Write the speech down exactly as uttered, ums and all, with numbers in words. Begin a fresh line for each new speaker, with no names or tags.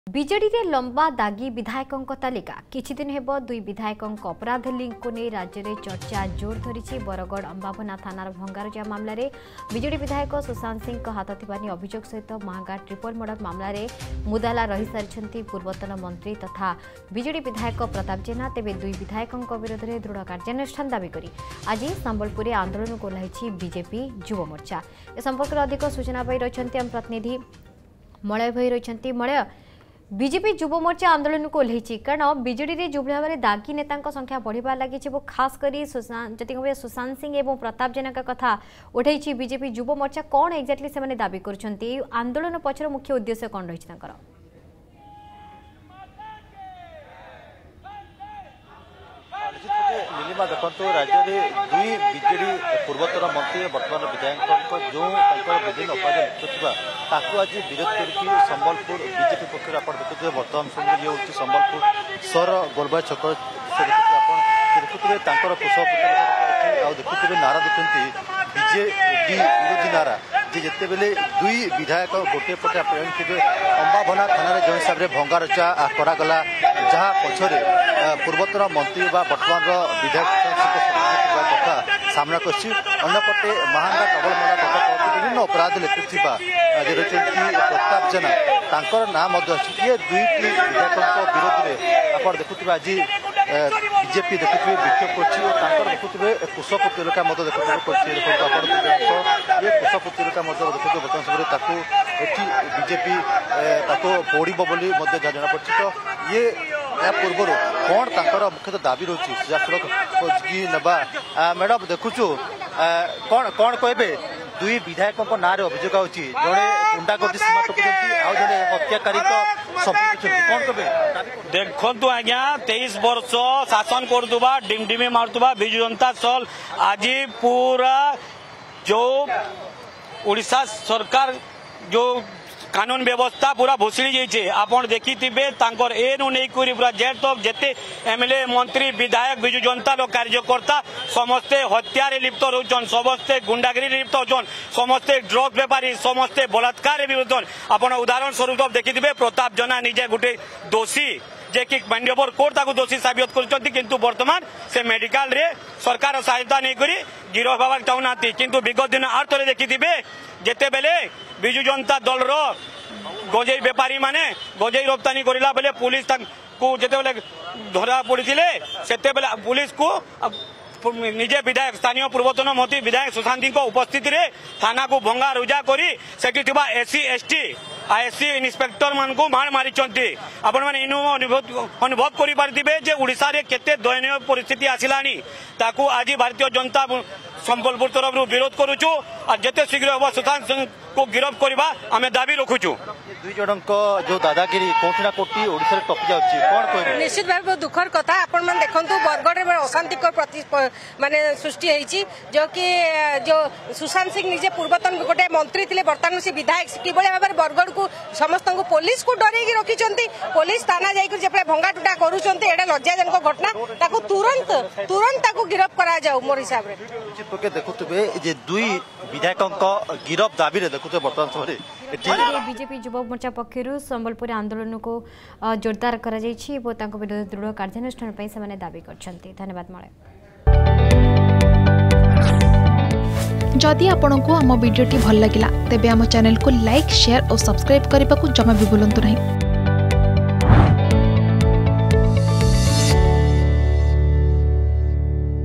विजेडी रे लंबा दागी विधायकों तालिका किछि दिन हेब दुई विधायकों अपराध लिंक को नहीं राज्य में चर्चा जोर धरी बरगढ़ अंबाभना थानार भंगारुजा मामलें विजेडी विधायक सुशांत सिंह हाथ थी अभियोग सहित महागा ट्रिपल मर्डर मामलें मुदाला रही सारी पूर्वतन मंत्री तथा विजेडी विधायक प्रताप जेना तेज दुई विधायकों विरोध में दृढ़ कार्यानुष्ठान दाबी कर आज संबलपुर में आंदोलन को ओह्लैछि बीजेपी युव मोर्चा। ए संपर्क में अधिक सूचना पाई रही आम प्रतिनिधि मलय भाई रही मलय बीजेपी युव मोर्चा आंदोलन को ओह्लैछि कारण बीजेडी रे जो भाव में दागी नेता संख्या बढ़िया लगी खास करी जति सुशांत सिंह और प्रताप जेना का कथा उठाई बीजेपी युव मोर्चा कौन एक्जाक्टली से दाबी कर आंदोलन पछर मुख्य उद्देश्य कौन रही
नीलिमा देखो राज्य में दुई बीजेडी पूर्वतन मंत्री बर्तमान विधायक जो विभिन्न अपराध ताकू आज विरोध करके संबलपुर बीजेपी पक्ष आप देखुए बर्तमान समय ये हूँ संबलपुर सहर गोलबाई छक देखुए देखुए नारा देखते बीजेडी विरोधी नारा जे जिते बेले दुई विधायक गोटे पटे आप जानते अंबाभना थाना जो हिसाब से भंगारुजा करागला जहाँ पछरे पूर्वतन मंत्री बर्तमान विधायक कथा सामना करपटे महांगा डबल मर्डर विभिन्न अपराध लिखुवा प्रताप जेना तांकर नाम ये दुईटी विधायकों विरोध में आप देखुए आज बीजेपी देखुए विक्षोभ कर देखुए कुश प्रतिरोधा देखुए ये कुश प्रतिरोधा देखुए बर्तमान समय बीजेपी पोड़ बोली जना पड़ी तो ये या पूर्व कौन तर मुख्यतः दाबी रही नवा मैडम देखुचु कौन कौन कहे दुई विधायकों ना अभियोग होती जड़े गुंडागर्दी सीमा टपी आउ जड़े हत्याकारी कौन कहे
देखु आज्ञा तेईस वर्ष शासन करदुबा डिमडिमी मारुवा विजु जनता दल आज पूरा जो उड़ीसा सरकार जो कानून व्यवस्था पूरा भूसड़ी जाइए आपड़ देखी ए नु नहीं पूरा जेड तक जिते एमएलए मंत्री विधायक विजु जनता कार्यकर्ता समस्ते हत्यारे लिप्त रोचन समस्ते गुंडागिरी लिप्त होचन समस्ते ड्रग्स बेपारी समस्ते बलात्कार भी होचन आपड़ उदाहरण स्वरूप देखी प्रताप जेना निजे गोटे दोषी जे कि मान्यवर कोर्ट ताकू दोषी साबित कर वर्तमान से मेडिकल रे सरकार सहायता नहीं करी गिरफ हवा चाहूना किंतु विगत दिन आर थे देखी जिते बेले विजु जनता दल रो गंजेई बेपारी माने गंजेई रप्तानी करला बेले पुलिस को जिते बेले धरा पड़ी से पुलिस को निजे विधायक स्थानीय पूर्वतन मंत्री विधायक सुशांत सिंह उपस्थिति रे थाना को भंगा रुजा करी सेठी थिबा एससी एसटी आईएससी इन्स्पेक्टर मान को मार मारी आपण मैंने इनु अनुभव करि पारथिबे जे ओडिसा रे केते दयनीय परिस्थिति आसिलानी ताकू आज भारतीय जनता संबलपुर तरफ विरोध करुचु और जिते शीघ्र हम सुशांत सिंह को गिरफ्त करवा आम दाबी रखुचु
दुई जन जो दादागिरी कोठी ना कोठी ओडिसा रे टपी जाउची कोन कहबे
निश्चित भाव दुखर कथा आपण मन देखंतु बरगढ़ में अशांति माने सृष्टि होईची जो कि जो सुशांत सिंह निजे पूर्वतन गोटे मंत्री थिले वर्तमान से विधायक कि भाव में बरगढ़ को समस्त को पुलिस को डरेगी रखिचंती पुलिस थाना जाई जेपे भंगा टुटा करूचंती एडा लज्जाजनक घटना ताकू तुरंत तुरंत ताकू गिरफ्त करा जाऊ मोर हिसाब रे
देखुए जे दुई विधायकों गिरफ्त दाबी रे देखुए वर्तमान समय
बीजेपी युव मोर्चा पक्षर संबलपुर आंदोलन को जोरदार कर विरोध दृढ़ कार्यानुष्ठान दाबी कर धन्यवाद मलय।
जदि आपंक आम भिडी भल लगा तेब आम चैनल को लाइक शेयर और सब्सक्राइब करने को जमा भी भूलु नहीं।